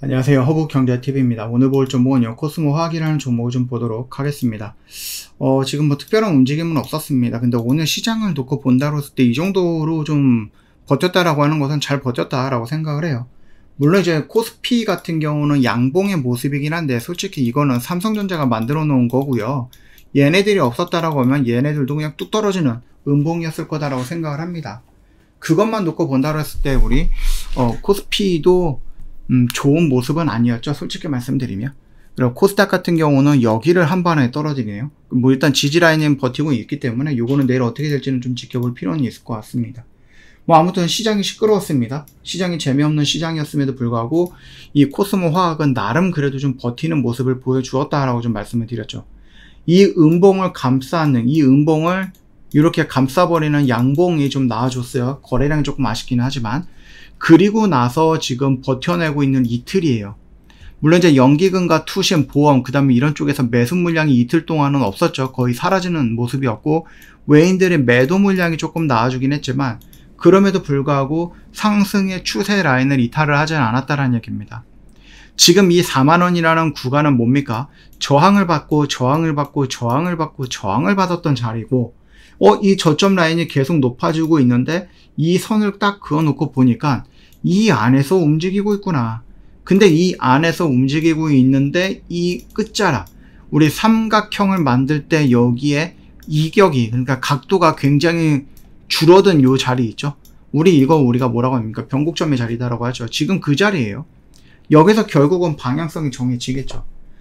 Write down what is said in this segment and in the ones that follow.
안녕하세요. 허브경제TV입니다. 오늘 볼 종목은요, 코스모 화학이라는 종목을 좀 보도록 하겠습니다. 지금 뭐 특별한 움직임은 없었습니다. 근데 오늘 시장을 놓고 본다고 했을 때 이 정도로 좀 버텼다라고 하는 것은 잘 버텼다라고 생각을 해요. 물론 이제 코스피 같은 경우는 양봉의 모습이긴 한데 솔직히 이거는 삼성전자가 만들어 놓은 거고요. 얘네들이 없었다라고 하면 얘네들도 그냥 뚝 떨어지는 음봉이었을 거다라고 생각을 합니다. 그것만 놓고 본다고 했을 때 우리 코스피도 좋은 모습은 아니었죠. 솔직히 말씀드리면. 그리고 코스닥 같은 경우는 여기를 한 번에 떨어지네요. 뭐 일단 지지라인은 버티고 있기 때문에 요거는 내일 어떻게 될지는 좀 지켜볼 필요는 있을 것 같습니다. 뭐 아무튼 시장이 시끄러웠습니다. 시장이 재미없는 시장이었음에도 불구하고 이 코스모 화학은 나름 그래도 좀 버티는 모습을 보여주었다라고 좀 말씀을 드렸죠. 이 음봉을 감싸는, 이 음봉을 이렇게 감싸버리는 양봉이 좀 나와줬어요. 거래량이 조금 아쉽기는 하지만. 그리고 나서 지금 버텨내고 있는 이틀이에요. 물론 이제 연기금과 투신, 보험, 그 다음에 이런 쪽에서 매수 물량이 이틀 동안은 없었죠. 거의 사라지는 모습이었고, 외인들의 매도 물량이 조금 나와주긴 했지만, 그럼에도 불구하고 상승의 추세 라인을 이탈을 하지 않았다는 얘기입니다. 지금 이 4만원이라는 구간은 뭡니까? 저항을 받고, 저항을 받고, 저항을 받고, 저항을 받았던 자리고, 이 저점 라인이 계속 높아지고 있는데, 이 선을 딱 그어놓고 보니까, 이 안에서 움직이고 있구나. 근데 이 안에서 움직이고 있는데 이 끝자락, 우리 삼각형을 만들 때 여기에 이격이, 그러니까 각도가 굉장히 줄어든 요 자리 있죠. 우리가 뭐라고 합니까? 변곡점의 자리다라고 하죠. 지금 그 자리예요. 여기서 결국은 방향성이 정해지겠죠.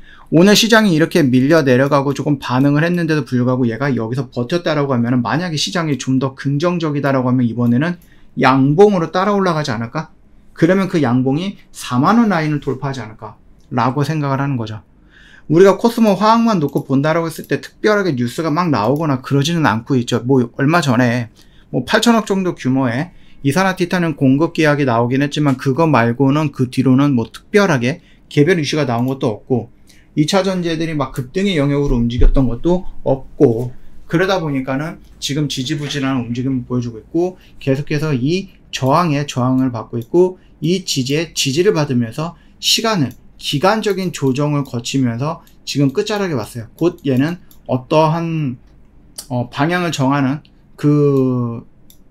오늘 시장이 이렇게 밀려 내려가고 조금 반응을 했는데도 불구하고 얘가 여기서 버텼다라고 하면, 만약에 시장이 좀 더 긍정적이다라고 하면 이번에는 양봉으로 따라 올라가지 않을까? 그러면 그 양봉이 4만원 라인을 돌파하지 않을까? 라고 생각을 하는 거죠. 우리가 코스모 화학만 놓고 본다라고 했을 때 특별하게 뉴스가 막 나오거나 그러지는 않고 있죠. 뭐 얼마 전에 뭐 8천억 정도 규모의 이산화티탄은 공급 계약이 나오긴 했지만 그거 말고는 그 뒤로는 뭐 특별하게 개별 이슈가 나온 것도 없고 2차 전지들이 막 급등의 영역으로 움직였던 것도 없고, 그러다 보니까는 지금 지지부진한 움직임을 보여주고 있고, 계속해서 이 저항을 받고 있고, 이 지지에 지지를 받으면서 기간적인 조정을 거치면서 지금 끝자락에 왔어요. 곧 얘는 어떠한 방향을 정하는 그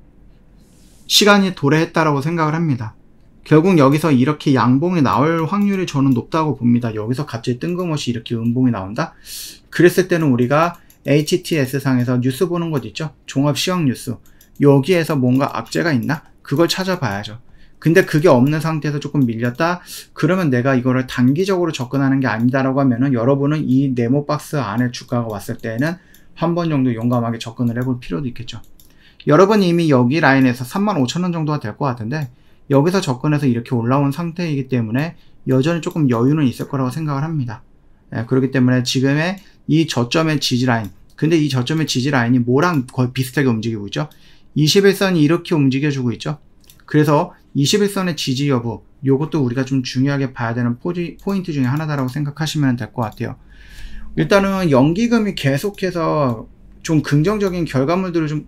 시간이 도래했다라고 생각을 합니다. 결국 여기서 이렇게 양봉이 나올 확률이 저는 높다고 봅니다. 여기서 갑자기 뜬금없이 이렇게 음봉이 나온다? 그랬을 때는 우리가 HTS상에서 뉴스 보는 것 있죠? 종합시황 뉴스. 여기에서 뭔가 악재가 있나? 그걸 찾아봐야죠. 근데 그게 없는 상태에서 조금 밀렸다? 그러면 내가 이거를 단기적으로 접근하는 게 아니다라고 하면은 여러분은 이 네모 박스 안에 주가가 왔을 때는 한 번 정도 용감하게 접근을 해볼 필요도 있겠죠. 여러분이 이미 여기 라인에서 35,000원 정도가 될 것 같은데 여기서 접근해서 이렇게 올라온 상태이기 때문에 여전히 조금 여유는 있을 거라고 생각을 합니다. 그렇기 때문에 지금의 이 저점의 지지라인, 근데 이 저점의 지지라인이 뭐랑 거의 비슷하게 움직이고 있죠. 21선이 이렇게 움직여주고 있죠. 그래서 21선의 지지 여부, 요것도 우리가 좀 중요하게 봐야 되는 포인트 중에 하나다라고 생각하시면 될 것 같아요. 일단은 연기금이 계속해서 좀 긍정적인 결과물들을 좀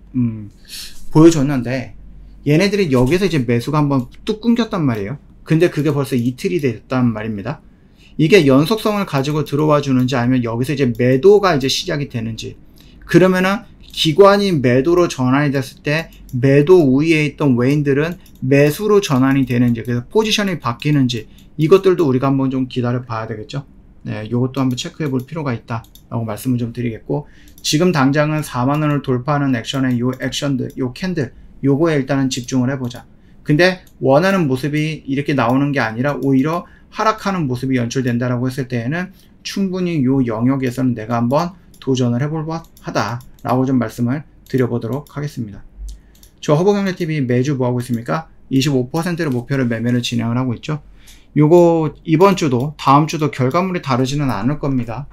보여줬는데, 얘네들이 여기서 이제 매수가 한번 뚝 끊겼단 말이에요. 근데 그게 벌써 이틀이 됐단 말입니다. 이게 연속성을 가지고 들어와 주는지 아니면 여기서 이제 매도가 이제 시작이 되는지, 그러면은 기관이 매도로 전환이 됐을 때 매도 우위에 있던 외인들은 매수로 전환이 되는지, 그래서 포지션이 바뀌는지, 이것들도 우리가 한번 좀 기다려 봐야 되겠죠. 네, 요것도 한번 체크해 볼 필요가 있다 라고 말씀을 좀 드리겠고, 지금 당장은 4만원을 돌파하는 액션의 요 액션들, 요 캔들, 요거에 일단은 집중을 해보자. 근데 원하는 모습이 이렇게 나오는 게 아니라 오히려 하락하는 모습이 연출된다라고 했을 때에는 충분히 요 영역에서는 내가 한번 도전을 해볼 만하다 라고 좀 말씀을 드려보도록 하겠습니다. 저 허브경제TV 매주 뭐하고 있습니까? 25%를 목표로 매매를 진행을 하고 있죠. 요거 이번 주도 다음 주도 결과물이 다르지는 않을 겁니다.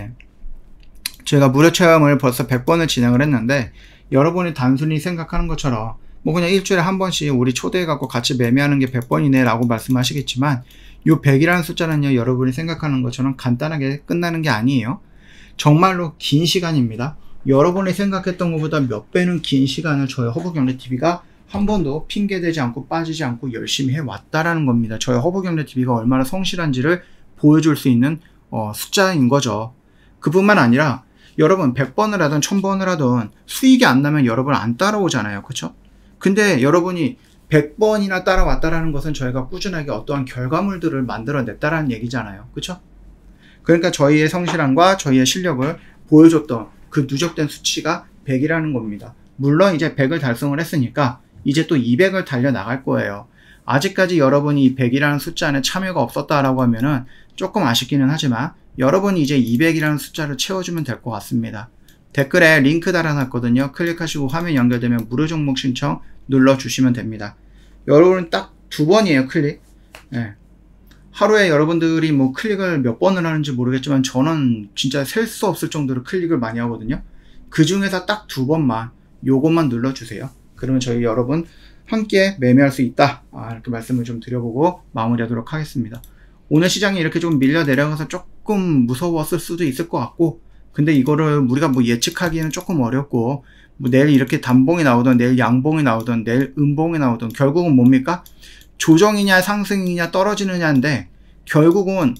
제가 무료 체험을 벌써 100번을 진행을 했는데 여러분이 단순히 생각하는 것처럼 뭐 그냥 일주일에 한 번씩 우리 초대해 갖고 같이 매매하는 게 100번이네 라고 말씀하시겠지만, 요 100이라는 숫자는요, 여러분이 생각하는 것처럼 간단하게 끝나는 게 아니에요. 정말로 긴 시간입니다. 여러분이 생각했던 것보다 몇 배는 긴 시간을 저희 허브경제TV가 한 번도 핑계대지 않고 빠지지 않고 열심히 해왔다라는 겁니다. 저희 허브경제TV가 얼마나 성실한지를 보여줄 수 있는 숫자인 거죠. 그뿐만 아니라 여러분 100번을 하든 1000번을 하든 수익이 안 나면 여러분 안 따라오잖아요. 그쵸? 근데 여러분이 100번이나 따라왔다라는 것은 저희가 꾸준하게 어떠한 결과물들을 만들어냈다라는 얘기잖아요. 그쵸? 그러니까 저희의 성실함과 저희의 실력을 보여줬던 그 누적된 수치가 100이라는 겁니다. 물론 이제 100을 달성을 했으니까 이제 또 200을 달려나갈 거예요. 아직까지 여러분이 100이라는 숫자 안에 참여가 없었다라고 하면은 조금 아쉽기는 하지만 여러분이 이제 200이라는 숫자를 채워주면 될 것 같습니다. 댓글에 링크 달아놨거든요. 클릭하시고 화면 연결되면 무료 종목 신청 눌러주시면 됩니다. 여러분은 딱 2번이에요. 클릭. 네. 하루에 여러분들이 뭐 클릭을 몇 번을 하는지 모르겠지만 저는 진짜 셀 수 없을 정도로 클릭을 많이 하거든요. 그 중에서 딱 2번만 요것만 눌러주세요. 그러면 저희 여러분 함께 매매할 수 있다. 이렇게 말씀을 좀 드려보고 마무리하도록 하겠습니다. 오늘 시장이 이렇게 좀 밀려 내려가서 조금 무서웠을 수도 있을 것 같고, 근데 이거를 우리가 뭐 예측하기에는 조금 어렵고, 뭐 내일 이렇게 단봉이 나오든 내일 양봉이 나오든 내일 음봉이 나오든 결국은 뭡니까? 조정이냐 상승이냐 떨어지느냐인데 결국은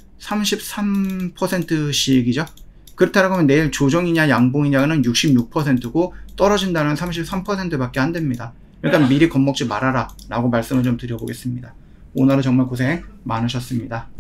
33%씩이죠. 그렇다고 하면 내일 조정이냐 양봉이냐는 66%고 떨어진다는 33%밖에 안 됩니다. 그러니까 미리 겁먹지 말아라 라고 말씀을 좀 드려보겠습니다. 오늘은 정말 고생 많으셨습니다.